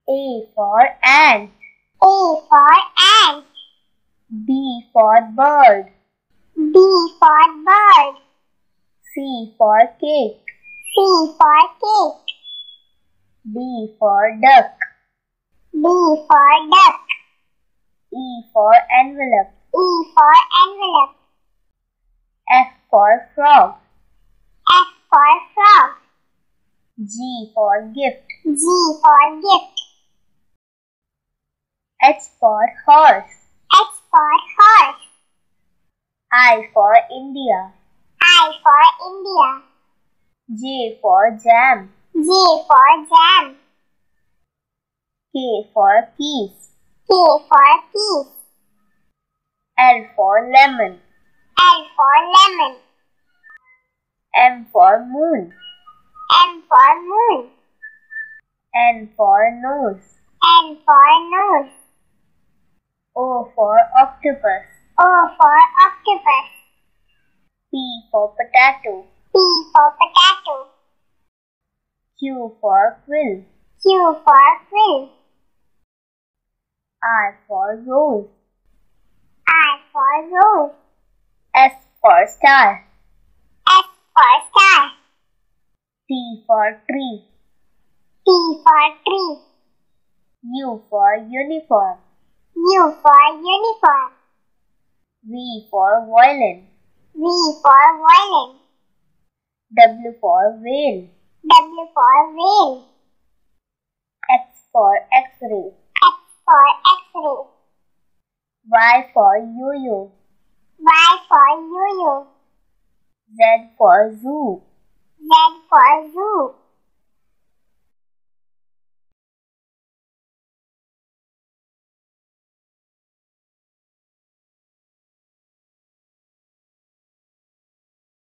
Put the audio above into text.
A for ant. A for ant. B for bird. B for bird. C for cake. C for cake. D for duck. D for duck. E for envelope. E for envelope. F for frog. F for frog. G for gift. G for gift. H for horse. H for horse. I for India. I for India. J for jam. J for jam. K for keys. K for keys. L for lemon. L for lemon. M for moon. M for moon. N for nose. N for nose. O for octopus. O for octopus. P for potato. P for potato. Q for quill. Q for quill. R for rose. R for rose. S for star. S for star. T for tree. T for tree. U for uniform. U for uniform. V for violin. V for violin. W for whale. W for whale. X for x-ray. X for x-ray. Y for yo-yo. Y for yo-yo. Z for zoo. Z for zoo.